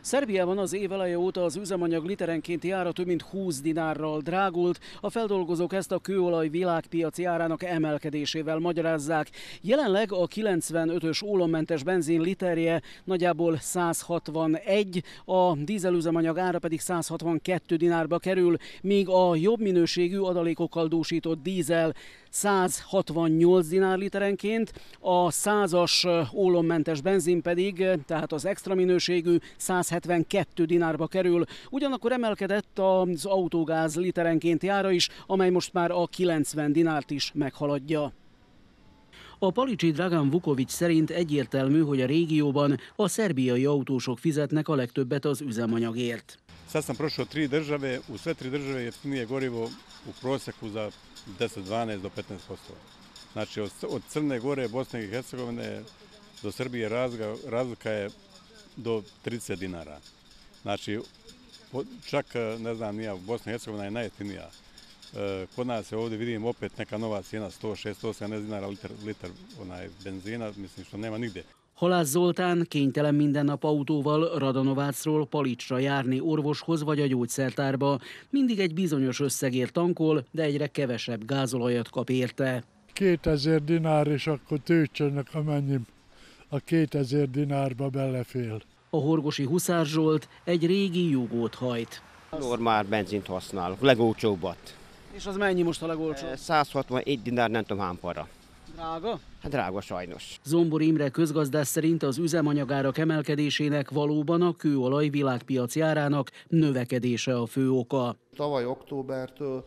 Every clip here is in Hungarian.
Szerbiában az év eleje óta az üzemanyag literenkénti ára több mint 20 dinárral drágult. A feldolgozók ezt a kőolaj világpiaci árának emelkedésével magyarázzák. Jelenleg a 95-ös ólommentes benzin literje nagyjából 161, a dízelüzemanyag ára pedig 162 dinárba kerül, míg a jobb minőségű adalékokkal dúsított dízel 168 dinár literenként, a 100-as ólommentes benzin pedig, tehát az extra minőségű 172 dinárba kerül. Ugyanakkor emelkedett az autógáz literenkénti ára is, amely most már a 90 dinárt is meghaladja. A Palicsi Dragan Vuković szerint egyértelmű, hogy a régióban a szerbiai autósok fizetnek a legtöbbet az üzemanyagért. Sad sam prošao 3 države, u sve 3 države jeftinije gorivo u proseku za 10, 12 do 15%. Znači od Crne Gore, Bosne i Hercegovine do Srbije razlika je do 30 dinara. Znači čak, ne znam, Bosna i Hercegovina je najjeftinija. Kod nas je ovdje, vidim, opet neka nova cijena, 106, 170 dinara litar benzina, mislim što nema nigdje. Halász Zoltán kénytelen minden nap autóval Radanovácról Palicsra járni orvoshoz vagy a gyógyszertárba. Mindig egy bizonyos összegért tankol, de egyre kevesebb gázolajat kap érte. 2000 dinár, és akkor töltsenek, amennyi a 2000 dinárba belefér. A horgosi Huszár Zsolt egy régi jugót hajt. Normál benzint használok, legolcsóbbat. És az mennyi most a legolcsóbb? 161 dinár, nem tudom hány para. Drága? Hát drága sajnos. Zombor Imre közgazdász szerint az üzemanyagárak emelkedésének valóban a kőolaj világpiaci árának növekedése a fő oka. Tavaly októbertől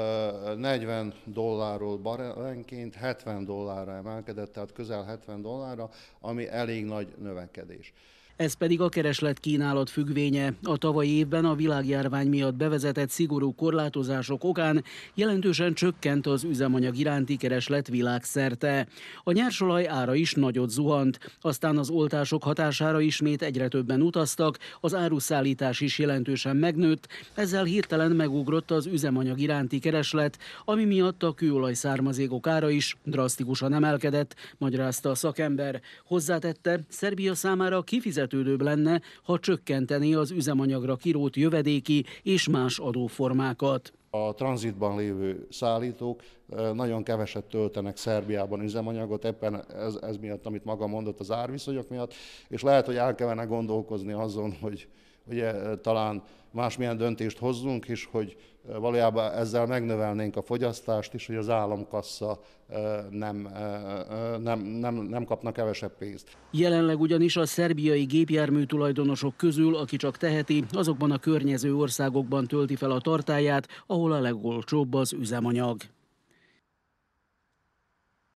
40 dollárról barrelenként 70 dollárra emelkedett, tehát közel 70 dollárra, ami elég nagy növekedés. Ez pedig a kereslet-kínálat függvénye. A tavalyi évben a világjárvány miatt bevezetett szigorú korlátozások okán jelentősen csökkent az üzemanyag iránti kereslet világszerte. A nyersolaj ára is nagyot zuhant, aztán az oltások hatására ismét egyre többen utaztak, az áruszállítás is jelentősen megnőtt, ezzel hirtelen megugrott az üzemanyag iránti kereslet, ami miatt a kőolaj származékok ára is drasztikusan emelkedett, magyarázta a szakember. Hozzátette, Szerbia számára kifizetődőbb lenne, ha csökkenteni az üzemanyagra kirótt jövedéki és más adóformákat. A tranzitban lévő szállítók nagyon keveset töltenek Szerbiában üzemanyagot, éppen ez miatt, amit maga mondott, az árviszonyok miatt, és lehet, hogy el kellene gondolkozni azon, hogy ugye, talán másmilyen döntést hozzunk is, hogy valójában ezzel megnövelnénk a fogyasztást is, hogy az államkassa nem kapna kevesebb pénzt. Jelenleg ugyanis a szerbiai gépjármű tulajdonosok közül, aki csak teheti, azokban a környező országokban tölti fel a tartályát, ahol a legolcsóbb az üzemanyag.